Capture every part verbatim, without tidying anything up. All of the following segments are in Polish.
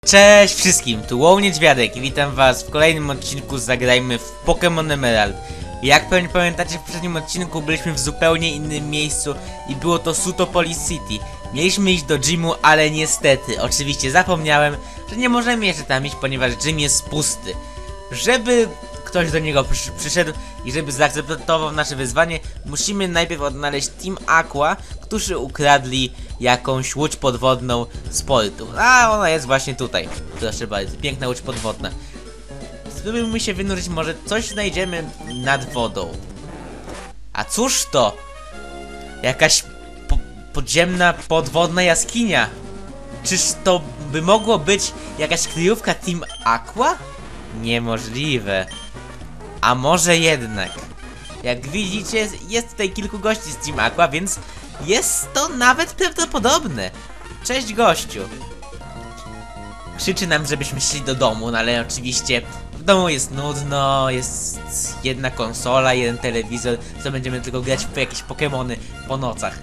Cześć wszystkim, tu Wow Niedźwiadek i witam was w kolejnym odcinku Zagrajmy w Pokémon Emerald. Jak pewnie pamiętacie, w poprzednim odcinku byliśmy w zupełnie innym miejscu i było to Sootopolis City. Mieliśmy iść do gymu, ale niestety, oczywiście zapomniałem, że nie możemy jeszcze tam iść, ponieważ gym jest pusty. Żeby ktoś do niego przy, przyszedł i żeby zaakceptował nasze wyzwanie, musimy najpierw odnaleźć Team Aqua, którzy ukradli jakąś łódź podwodną z portu. A ona jest właśnie tutaj. Proszę bardzo, piękna łódź podwodna. Spróbujmy się wynurzyć, może coś znajdziemy nad wodą. A cóż to? Jakaś po podziemna, podwodna jaskinia. Czyż to by mogło być jakaś kryjówka Team Aqua? Niemożliwe. A może jednak? Jak widzicie, jest tutaj kilku gości z Team Aqua, więc jest to nawet prawdopodobne. Cześć gościu. Krzyczy nam, żebyśmy szli do domu, no ale oczywiście w domu jest nudno, jest jedna konsola, jeden telewizor, co będziemy tylko grać w jakieś Pokemony po nocach.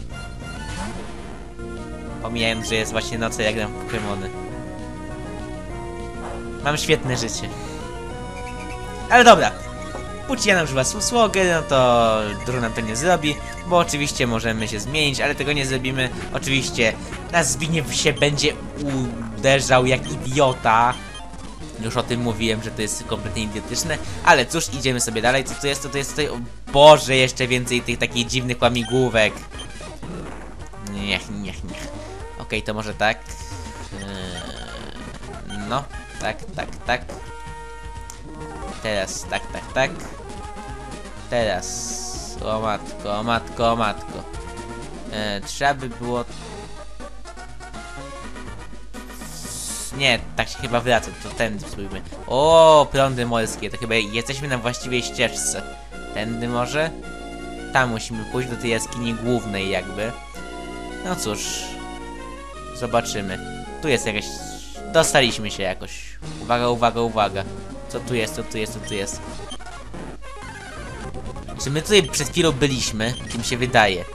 Pomijałem, że jest właśnie noce, jak gram w Pokemony. Mam świetne życie. Ale dobra. Póki ja nam używa słogę, no to dużo nam to nie zrobi, bo oczywiście możemy się zmienić, ale tego nie zrobimy. Oczywiście nasz Zbigniew się będzie uderzał jak idiota. Już o tym mówiłem, że to jest kompletnie idiotyczne, ale cóż, idziemy sobie dalej. Co to jest? Co to jest tutaj? O Boże, jeszcze więcej tych takich dziwnych łamigłówek. Niech, niech, niech. Okej, okay, to może tak. Yy, no, tak, tak, tak. Teraz, tak, tak, tak. Teraz. O matko, o matko, o matko. E, trzeba by było... Nie, tak się chyba wraca, to tędy spróbujmy. O, prądy morskie, to chyba jesteśmy na właściwej ścieżce. Tędy może? Tam musimy pójść do tej jaskini głównej jakby. No cóż. Zobaczymy. Tu jest jakaś... Dostaliśmy się jakoś. Uwaga, uwaga, uwaga. Co tu jest, co tu jest, co tu jest? Czy my tutaj przed chwilą byliśmy? Czy mi się wydaje?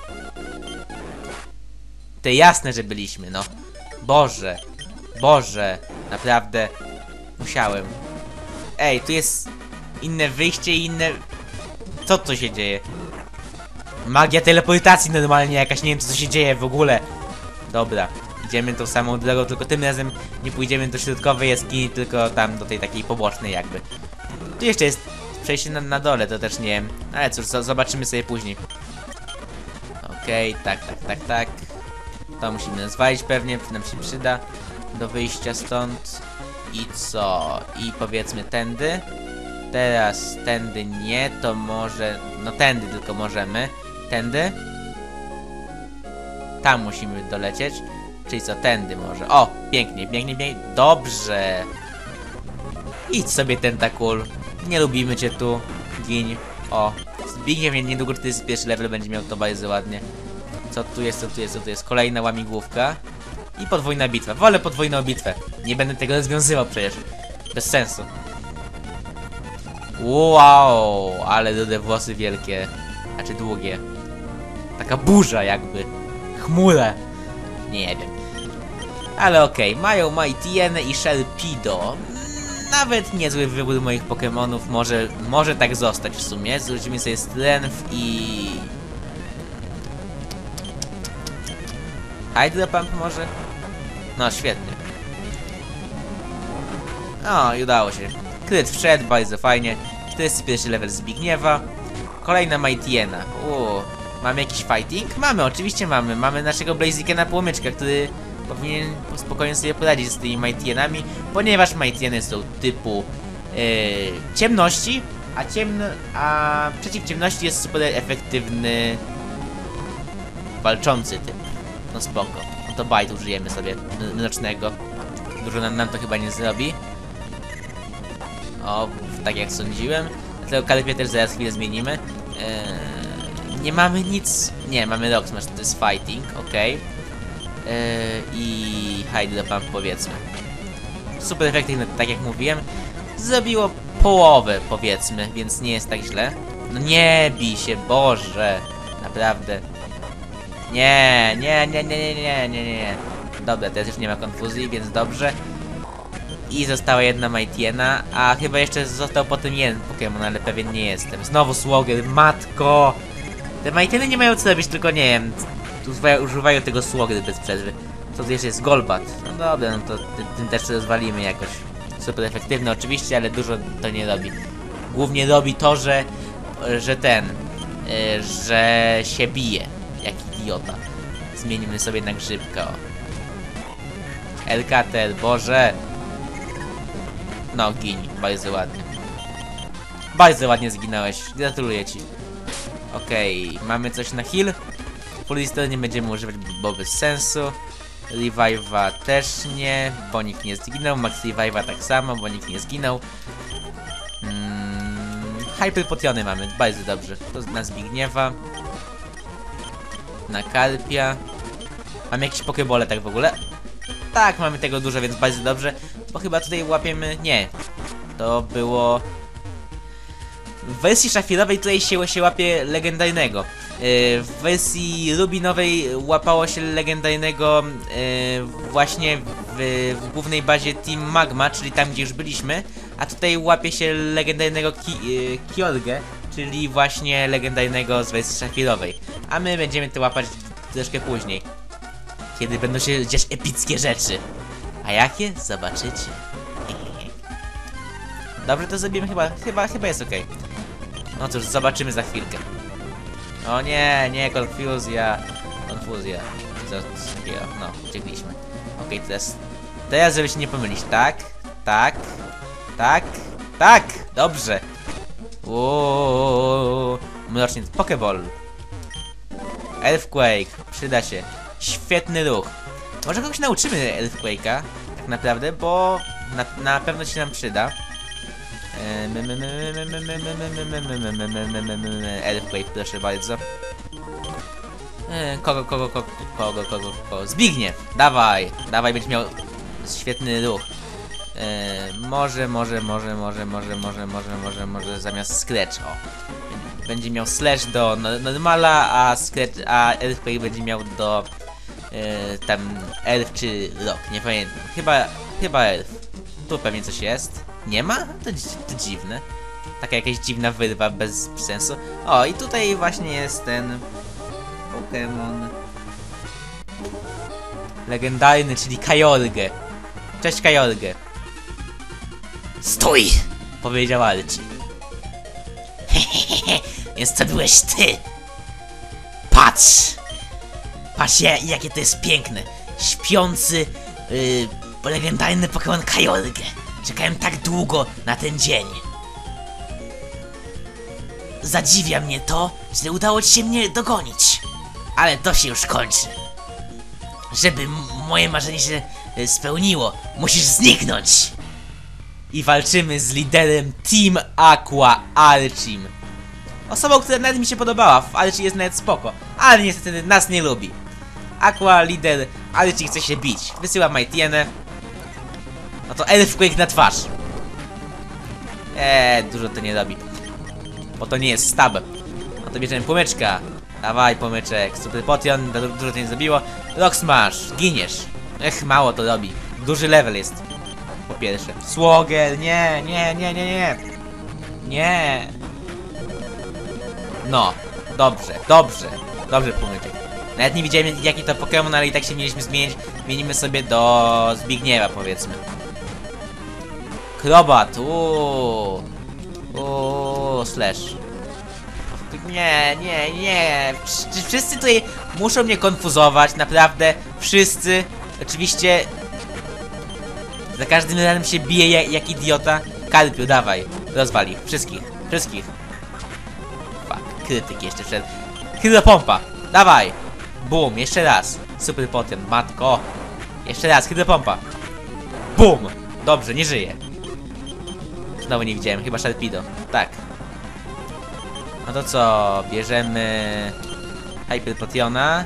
To jasne, że byliśmy, no. Boże. Boże. Naprawdę. Musiałem. Ej, tu jest inne wyjście i inne... Co tu się dzieje? Magia teleportacji normalnie jakaś, nie wiem co się dzieje w ogóle. Dobra. Idziemy tą samą drogą, tylko tym razem nie pójdziemy do środkowej jaskini, tylko tam do tej takiej pobocznej jakby. Tu jeszcze jest przejście na, na dole, to też nie wiem. Ale cóż, zobaczymy sobie później. Okej, okay, tak, tak, tak, tak. To musimy zwalić pewnie, nam się przyda do wyjścia stąd. I co? I powiedzmy tędy. Teraz tędy nie, to może... No tędy tylko możemy. Tędy. Tam musimy dolecieć. Czyli co, tędy może. O, pięknie, pięknie, pięknie. Dobrze. Idź sobie, Tentakul. Nie lubimy cię tu. Gin. O. Zbigniew niedługo to jest pierwszy level, będzie miał to bardzo ładnie. Co tu jest, co tu jest, co tu jest? Kolejna łamigłówka. I podwójna bitwa. Wolę podwójną bitwę. Nie będę tego rozwiązywał przecież. Bez sensu. Wow, ale rude włosy wielkie. Znaczy długie. Taka burza jakby. Chmura. Nie wiem. Ale okej, okay. Mają Mightyena i Sharpedo. Nawet niezły wybór moich Pokémonów. Może, może tak zostać w sumie. Zwrócimy sobie Strength i... Hydro Pump może? No, świetnie. O, i udało się. Kryt wszedł, bardzo fajnie. czterdziesty pierwszy level Zbigniewa. Kolejna Mightyena. Uuu. Mamy jakiś fighting? Mamy, oczywiście mamy. Mamy naszego Blazikena Płomyczka, który powinien spokojnie sobie poradzić z tymi Mightyenami, ponieważ Mightyeny są typu yy, ciemności, a ciemno, a przeciw ciemności jest super efektywny walczący typ. No spoko. No to bajt użyjemy sobie mrocznego. Dużo nam, nam to chyba nie zrobi. O, tak jak sądziłem. Dlatego Kalipie też zaraz chwilę zmienimy. Yy, Nie mamy nic... Nie, mamy Rock Smash, to jest fighting, okej. Okay. Yy, I Hydro Pump powiedzmy. Super efektywne, tak jak mówiłem. Zrobiło połowę powiedzmy, więc nie jest tak źle. No nie bij się, Boże. Naprawdę. Nie, nie, nie, nie, nie, nie, nie, nie. Dobra, teraz już nie ma konfuzji, więc dobrze. I została jedna Mightyena, a chyba jeszcze został potem jeden Pokémon, ale pewien nie jestem. Znowu Swoggle, matko! Te Mightyeny nie mają co robić, tylko nie wiem, używają, używają tego Swoggle bez przerwy. Co tu jeszcze jest? Golbat. No dobra, no to tym, tym też to rozwalimy jakoś. Super efektywne oczywiście, ale dużo to nie robi. Głównie robi to, że, że ten, yy, że się bije, jak idiota. Zmienimy sobie na grzybka, o. Elkater, Boże! No, gin, bardzo ładnie. Bardzo ładnie zginąłeś, gratuluję ci. Okej, okay, mamy coś na heal. Full nie będziemy używać, bo bez sensu. Revive'a też nie, bo nikt nie zginął. Max Revive'a tak samo, bo nikt nie zginął. Hmm, Hyper Potiony mamy, bardzo dobrze. To na Zbigniewa. Na Karpia. Mamy jakieś pokebole tak w ogóle? Tak, mamy tego dużo, więc bardzo dobrze. Bo chyba tutaj łapiemy... Nie. To było... W wersji szafirowej tutaj się, się łapie legendarnego. Yy, w wersji rubinowej łapało się legendarnego yy, właśnie w, w głównej bazie Team Magma, czyli tam gdzie już byliśmy. A tutaj łapie się legendarnego ki, yy, Kyogre, czyli właśnie legendarnego z wersji szafirowej. A my będziemy to łapać troszkę później, kiedy będą się dziać epickie rzeczy. A jakie? Zobaczycie. Dobrze to zrobimy, chyba, chyba, chyba jest ok. No cóż, zobaczymy za chwilkę. O nie, nie, konfuzja. Konfuzja. Co, co takiego? No, uciekliśmy. Okej, okay, teraz... Teraz, żeby się nie pomylić. Tak, tak, tak, tak! Dobrze! Uuuu, mroczny Pokeball. Earthquake, przyda się. Świetny ruch. Może kogoś nauczymy Earthquake'a, tak naprawdę, bo na, na pewno się nam przyda. Earthquake, proszę bardzo. Kogo, kogo, kogo, kogo, kogo, kogo? Zbigniew! Dawaj! Dawaj, będzie miał świetny ruch. Może, może, może, może, może, może, może, może, może zamiast Scratch, o. Będzie miał Slash do normala, a Scratch, a Earthquake będzie miał do tam Elf czy Rock, nie pamiętam. Chyba, chyba Elf. Tu pewnie coś jest. Nie ma? To, to dziwne. Taka jakaś dziwna wyrwa bez sensu. O, i tutaj właśnie jest ten Pokémon legendarny, czyli Kyogre. Cześć, Kyogre. Stój! Powiedział Archie. Hehehe, więc to byłeś ty. Patrz! Patrz, jakie to jest piękne. Śpiący, yy, legendarny Pokémon Kyogre. Czekałem tak długo na ten dzień. Zadziwia mnie to, że udało ci się mnie dogonić. Ale to się już kończy. Żeby moje marzenie się spełniło, musisz zniknąć. I walczymy z liderem Team Aqua, Archim. Osobą, która nawet mi się podobała. Archie jest nawet spoko, ale niestety nas nie lubi. Aqua, lider, Archie chce się bić. Wysyła Mighty'enę. No to Earthquake na twarz. Eee, dużo to nie robi. Bo to nie jest stab. No to bierzemy pomyczka. Dawaj pomyczek. Super Potion, dużo to nie zrobiło. Rock Smash, giniesz. Ech, mało to robi. Duży level jest. Po pierwsze. Swoggle, nie, nie, nie, nie, nie. Nie. No, dobrze, dobrze. Dobrze pomyczek. Nawet nie widziałem jaki to Pokémon, ale i tak się mieliśmy zmienić. Zmienimy sobie do Zbigniewa, powiedzmy. Krobat, uuuu. Uuuu, Slash. Nie, nie, nie. Czy wszyscy tutaj muszą mnie konfuzować? Naprawdę, wszyscy. Oczywiście. Za każdym razem się bije jak, jak idiota. Karpiu, dawaj. Rozwali. Wszystkich. Wszystkich. Fuck, krytyk jeszcze przed. Hydropompa. Dawaj. Boom, jeszcze raz. Super Potion, matko. Jeszcze raz, hydropompa. Boom. Dobrze, nie żyje. Znowu nie widziałem, chyba Sharpedo. Tak. No to co? Bierzemy Hyper Potiona.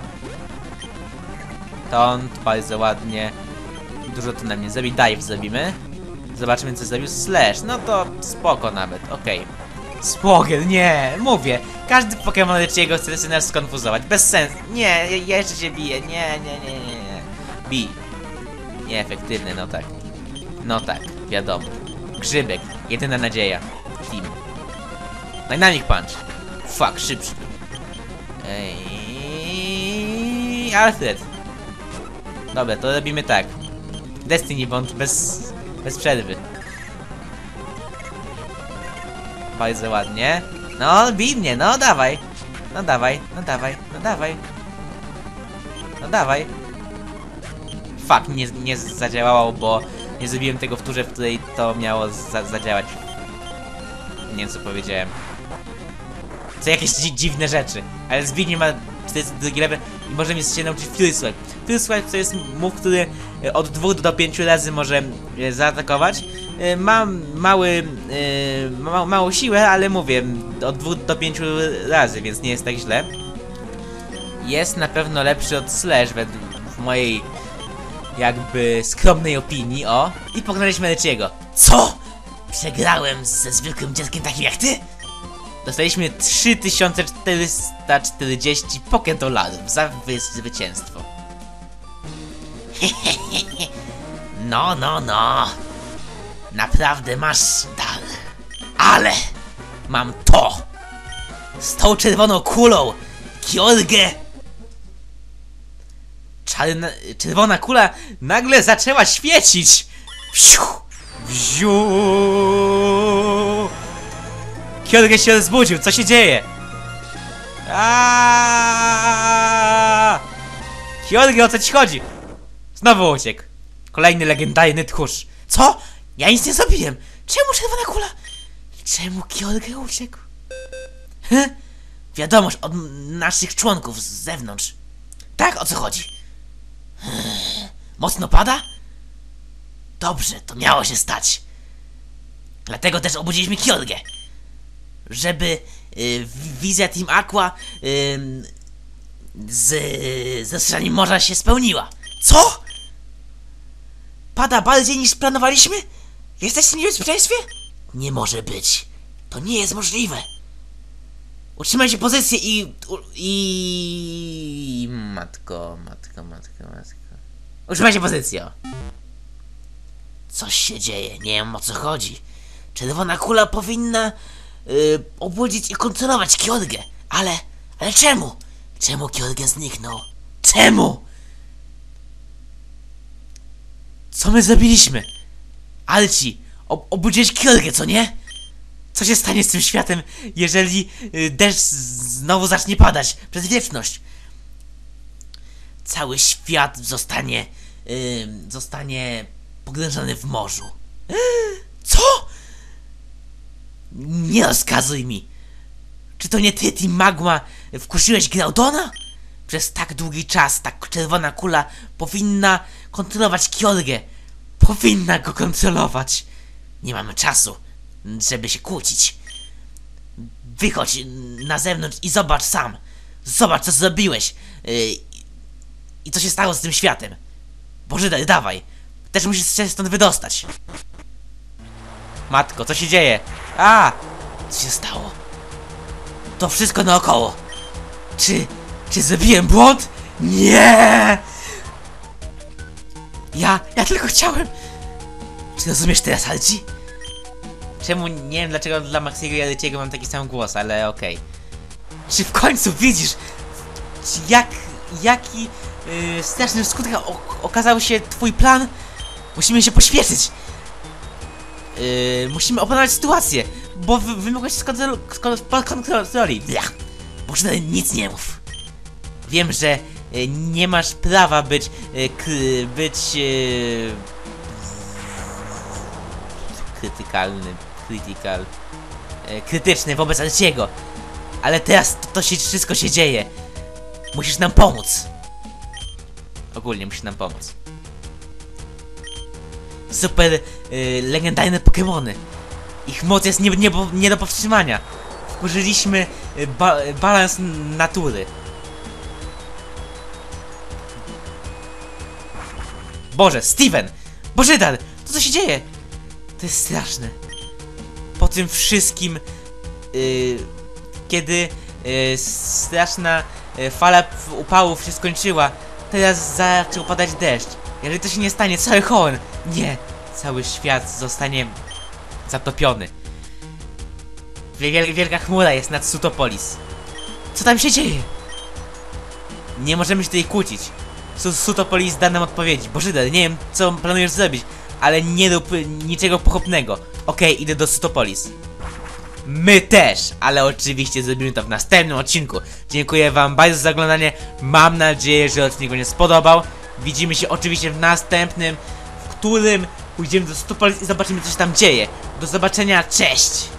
Taunt, bardzo ładnie. Dużo to nam nie zrobi. Dive zrobimy. Zobaczymy co zrobił Slash. No to spoko nawet, okej. Okay. Swoggle, nie, mówię. Każdy Pokémon Lechiego chce nas skonfuzować. Bez sensu. Nie, ja jeszcze się biję. Nie, nie, nie, nie, nie. Bij. Nieefektywny, no tak. No tak, wiadomo. Grzybek, jedyna nadzieja. Team. Dynamic Punch. Fuck, szybszy. Ej, Alfred. Dobra, to robimy tak. Destiny Bond bez, bez przerwy. Bardzo ładnie. No, bij mnie, no dawaj. No dawaj, no dawaj, no dawaj. No dawaj. Fuck, nie, nie zadziałało, bo nie zrobiłem tego w turze, w której to miało za zadziałać. Nie wiem co powiedziałem. Co jakieś dzi dziwne rzeczy. Ale Zbigniew ma czterdzieści drugi level i może mi się nauczyć Fury Swipe. Fury Swipe to jest move, który od dwóch do pięciu razy może zaatakować. Ma mały, ma małą siłę, ale mówię, od dwóch do pięciu razy, więc nie jest tak źle. Jest na pewno lepszy od Slash według w mojej jakby skromnej opinii, o. I pokonaliśmy Leciego. Co? Przegrałem ze zwykłym dzieckiem takim jak ty? Dostaliśmy trzy tysiące czterysta czterdzieści pocket dolarów za zwycięstwo. No, no, no. Naprawdę masz dar. Ale mam to. Z tą czerwoną kulą. Kjorge. Czarna, czerwona kula nagle zaczęła świecić. Wsiu, wziu. Kjorge się rozbudził, co się dzieje? Aaaa! Kjorge, o co ci chodzi? Znowu uciekł. Kolejny legendarny tchórz. Co? Ja nic nie zrobiłem. Czemu czerwona kula? Czemu Kjorge uciekł? Hm? Wiadomość od naszych członków z zewnątrz. Tak? O co chodzi? Hmm. Mocno pada? Dobrze, to miało się stać. Dlatego też obudziliśmy Kjorge. Żeby y, wizja Team Aqua y, z zastrzeżeniem morza się spełniła. Co? Pada bardziej niż planowaliśmy? Jesteście w niebezpieczeństwie? Nie może być. To nie jest możliwe. Utrzymajcie pozycję i... i... Matko, matko, matko, matko. Utrzymajcie pozycję. Coś się dzieje, nie wiem o co chodzi. Czerwona kula powinna... Yy, obudzić i kontrolować Kjorge. Ale... ale czemu? Czemu Kjorge zniknął? Czemu? Co my zrobiliśmy? Alci, ob obudziłeś Kjorge, co nie? Co się stanie z tym światem, jeżeli y, deszcz znowu zacznie padać przez wieczność? Cały świat zostanie... Y, zostanie pogrążony w morzu. Co? Nie rozkazuj mi. Czy to nie ty, Team Magma, wkusiłeś Groudona? Przez tak długi czas ta czerwona kula powinna kontrolować Kjorge. Powinna go kontrolować. Nie mamy czasu, żeby się kłócić. Wychodź na zewnątrz i zobacz sam. Zobacz, co zrobiłeś. Yy, I co się stało z tym światem. Boże, dawaj. Też musisz się stąd wydostać. Matko, co się dzieje? A! Co się stało? To wszystko naokoło. Czy... czy zrobiłem błąd? Nie! Ja... ja tylko chciałem... Czy rozumiesz teraz, Alci? Czemu... nie wiem dlaczego dla Maxiego i Alciego mam taki sam głos, ale okej. Okay. Czy w końcu widzisz... jak... jaki... Yy, straszny w skutkach okazał się twój plan? Musimy się pośpieszyć. Yy, musimy opanować sytuację, bo wy, wymogłeś się spod kontroli. Może nic nie mów. Wiem, że y, nie masz prawa być... Y, k, być... Y, krytykalny... krytykal... Y, krytyczny wobec Alciego. Ale teraz to, to się wszystko się dzieje. Musisz nam pomóc. Ogólnie musisz nam pomóc. Super y, legendarne Pokemony. Ich moc jest nie, nie, nie do powstrzymania. Użyliśmy y, ba, balans natury. Boże, Steven! Bożydar! To co się dzieje? To jest straszne. Po tym wszystkim, y, kiedy y, straszna y, fala upałów się skończyła, teraz zaczął padać deszcz. Jeżeli to się nie stanie, cały Horn! Nie! cały świat zostanie zatopiony. Wiel wielka chmura jest nad Sutopolis. Co tam się dzieje? Nie możemy się tutaj kłócić. Su Sutopolis da nam odpowiedzi. Bożyder, nie wiem co planujesz zrobić, ale nie rób niczego pochopnego. Okej, idę do Sutopolis. My też, ale oczywiście zrobimy to w następnym odcinku. Dziękuję wam bardzo za oglądanie. Mam nadzieję, że odcinek wam się spodobał. Widzimy się oczywiście w następnym, w którym pójdziemy do Sutopolis i zobaczymy co się tam dzieje. Do zobaczenia, cześć!